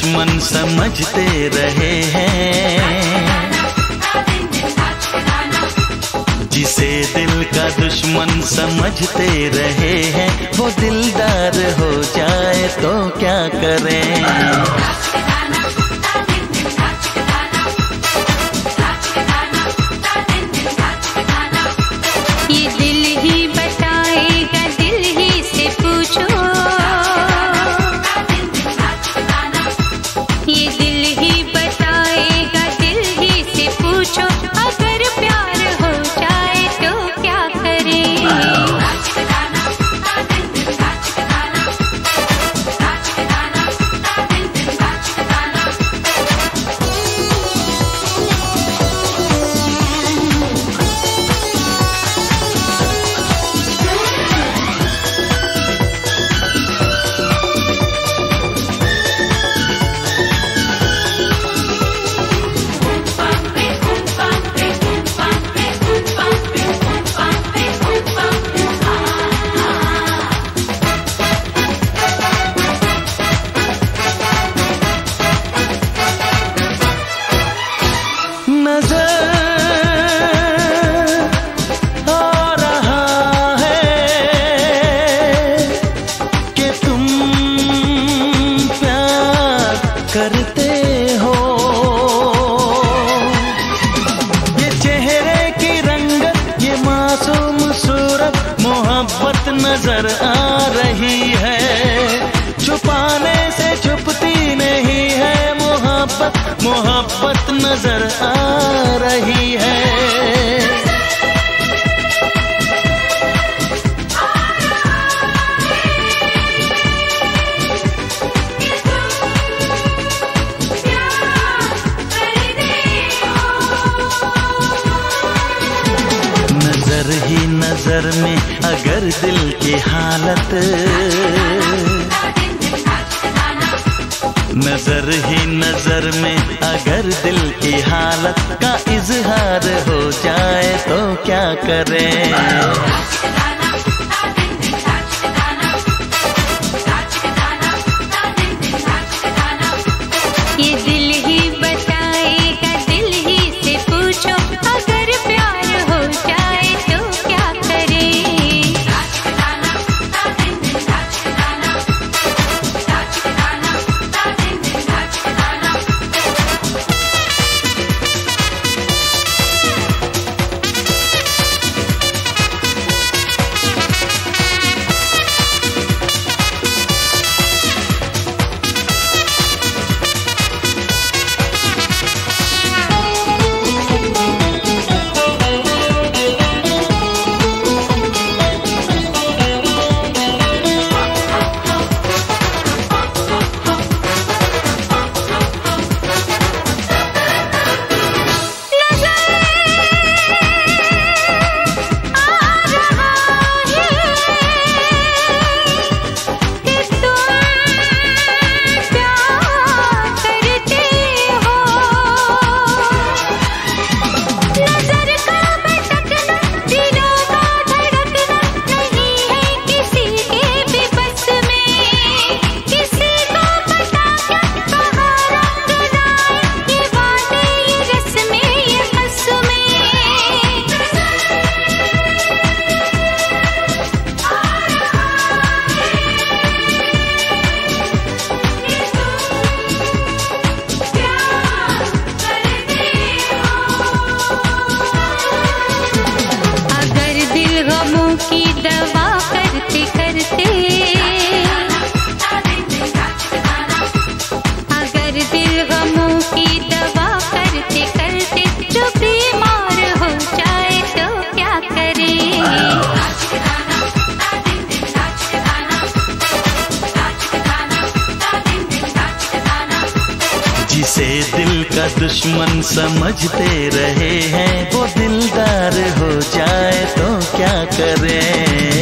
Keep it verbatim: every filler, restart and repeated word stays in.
दुश्मन समझते रहे हैं। जिसे दिल का दुश्मन समझते रहे हैं, वो दिलदार हो जाए तो क्या करें। करते हो ये चेहरे की रंगत, ये मासूम सूरत, मोहब्बत नजर आ रही है। छुपाने से छुपती नहीं है मोहब्बत, मोहब्बत नजर आ रही है। नजर ही नजर में अगर दिल की हालत, नजर ही नजर में अगर दिल की हालत का इजहार हो जाए तो क्या करें। जिसे दिल का दुश्मन समझते रहे हैं, वो दिलदार हो जाए तो क्या करें।